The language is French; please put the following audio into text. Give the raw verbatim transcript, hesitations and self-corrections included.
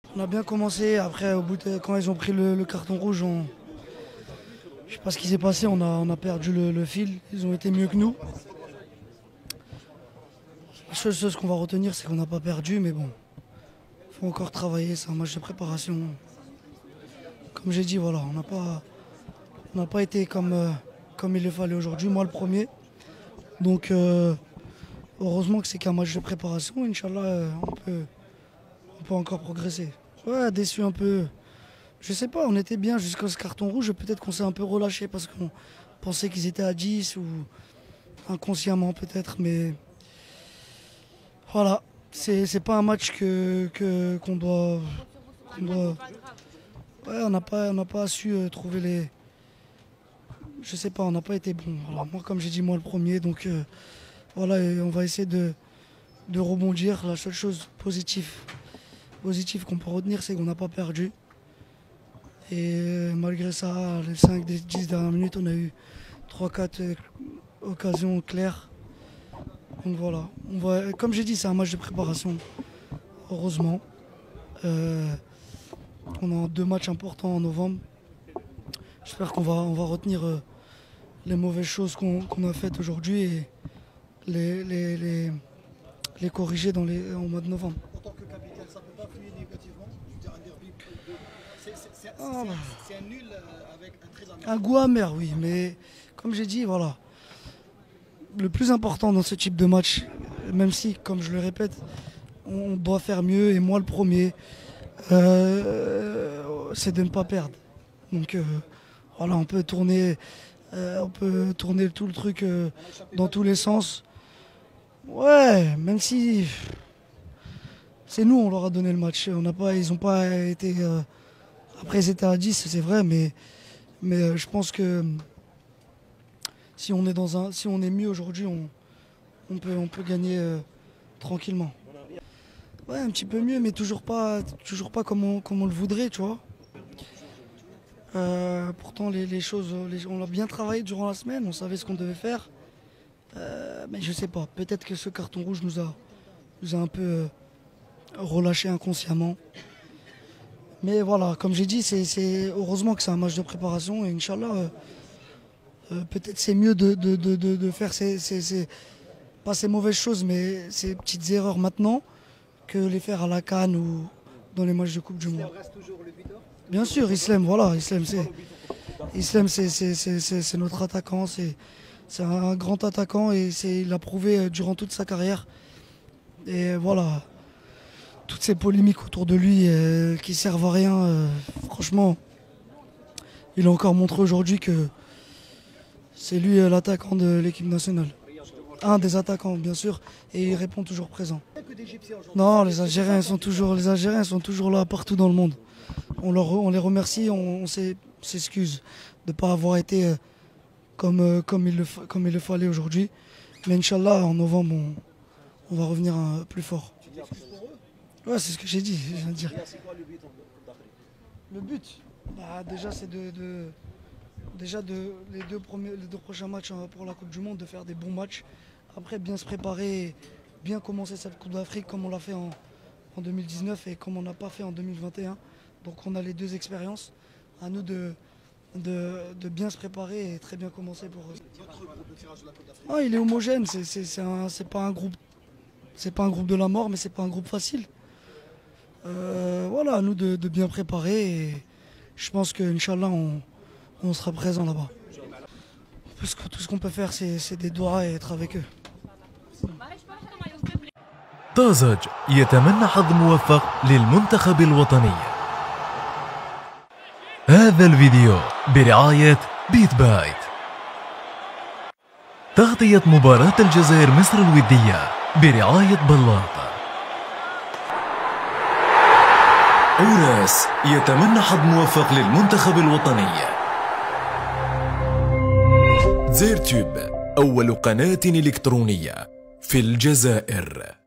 On a bien commencé. Après, au bout de, quand ils ont pris le, le carton rouge, on, je sais pas ce qui s'est passé. On a, on a perdu le, le fil. Ils ont été mieux que nous. La seule chose qu'on va retenir, c'est qu'on n'a pas perdu, mais bon, il faut encore travailler. C'est un match de préparation. Comme j'ai dit, voilà, on n'a pas, on n'a pas été comme, euh, comme il le fallait aujourd'hui. Moi, le premier. Donc, euh, heureusement que c'est qu'un match de préparation. Inch'Allah, euh, on peut, on peut encore progresser. Ouais, déçu un peu. Je sais pas, on était bien jusqu'à ce carton rouge. Peut-être qu'on s'est un peu relâché parce qu'on pensait qu'ils étaient à dix ou inconsciemment peut-être, mais voilà, c'est c'est pas un match que que- qu'on doit, qu'on doit- Ouais, on n'a pas on n'a pas su euh, trouver les. Je sais pas, on n'a pas été bon. Alors moi, comme j'ai dit, moi le premier, donc euh, voilà, et on va essayer de de rebondir. La seule chose positive positive qu'on peut retenir, c'est qu'on n'a pas perdu. Et euh, malgré ça, les cinq des dix dernières minutes, on a eu trois quatre occasions claires. Donc voilà, on va, comme j'ai dit, c'est un match de préparation, heureusement. Euh, on a deux matchs importants en novembre. J'espère qu'on va, on va retenir euh, les mauvaises choses qu'on qu'on a faites aujourd'hui et les, les, les, les corriger dans les, au mois de novembre. En tant que capitaine, ça ne peut pas fluer négativement. Je veux dire, un derby, c'est c'est- c'est- Ah, bah. c'est- c'est un nul euh, avec un très amer. Un goût amer, oui, mais comme j'ai dit, voilà. Le plus important dans ce type de match, même si, comme je le répète, on doit faire mieux, et moi le premier, euh, c'est de ne pas perdre. Donc euh, voilà, on peut tourner, euh, on peut tourner tout le truc euh, dans tous les sens. Ouais, même si c'est nous, on leur a donné le match. On n'a pas, ils n'ont pas été. euh, Après, ils étaient à dix, c'est vrai, mais, mais euh, je pense que si on est dans un, si on est mieux aujourd'hui, on, on peut, on peut gagner euh, tranquillement. Ouais, un petit peu mieux, mais toujours pas, toujours pas comme on, comme on le voudrait, tu vois. Euh, pourtant, les, les choses, les- on a bien travaillé durant la semaine, on savait ce qu'on devait faire. Euh, mais je sais pas, peut-être que ce carton rouge nous a, nous a un peu euh, relâché inconsciemment. Mais voilà, comme j'ai dit, c'est, c'est heureusement que c'est un match de préparation et Inch'Allah, euh, euh, peut-être c'est mieux de, de, de, de- de faire ces, ces- ces- pas ces mauvaises choses, mais ces petites erreurs maintenant que les faire à la CAN ou dans les matchs de Coupe du Monde. Il reste toujours le buteur. Bien sûr, Islam, voilà, Islam, c'est, Islam, c'est, c'est, c'est, c'est- c'est notre attaquant, c'est, c'est un grand attaquant et c'est, il l'a prouvé euh, durant toute sa carrière. Et voilà, toutes ces polémiques autour de lui euh, qui servent à rien, euh, franchement, il a encore montré aujourd'hui que c'est lui euh, l'attaquant de l'équipe nationale. Un des attaquants, bien sûr, et il répond toujours présent. Il n'y a que d'Égyptiens aujourd'hui. Non, les Algériens sont toujours, les Algériens sont toujours là partout dans le monde. On, leur, on les remercie, on, on s'est- s'excuse de ne pas avoir été euh, comme, euh, comme, il le, fa- comme il le fallait aujourd'hui. Mais Inch'Allah, en novembre, on, on va revenir euh, plus fort. Tu t'excuses pour eux. Ouais, c'est ce que j'ai dit. Je viens de dire. Et c'est quoi le but en Coupe d'Afrique? Le but, bah, déjà, c'est de, de- déjà de, les, deux premiers, les deux prochains matchs euh, pour la Coupe du Monde, de faire des bons matchs. Après, bien se préparer, et bien commencer cette Coupe d'Afrique comme on l'a fait en, en deux mille dix-neuf et comme on n'a pas fait en deux mille vingt et un. Donc on a les deux expériences. À nous de, de, de bien se préparer et très bien commencer pour eux. Votre groupe de tirage de la Coupe d'Afrique. Ah, il est homogène, c'est, c'est, c'est, un- c'est pas un groupe. C'est pas un groupe de la mort, mais c'est pas un groupe facile. Euh, voilà, à nous de, de bien préparer et je pense que Inch'Allah on, on sera présent là-bas. Parce que tout ce qu'on peut faire c'est, c'est des doigts et être avec eux. طازج يتمنى حظ موفق للمنتخب الوطني. هذا الفيديو برعاية بيت بايت. تغطية مباراة الجزائر مصر الودية برعاية بلاط. أوراس يتمنى حظ موفق للمنتخب الوطني. زيرتوب أول قناة إلكترونية في الجزائر.